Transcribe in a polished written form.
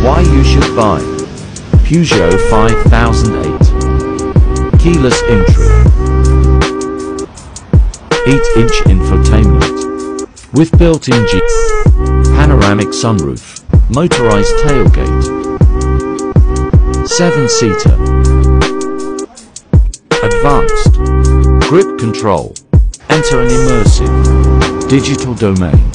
Why you should buy Peugeot 5008. Keyless entry. 8-inch infotainment. With built-in G. Panoramic sunroof. Motorized tailgate. 7-seater. Advanced grip control. Enter an immersive digital domain.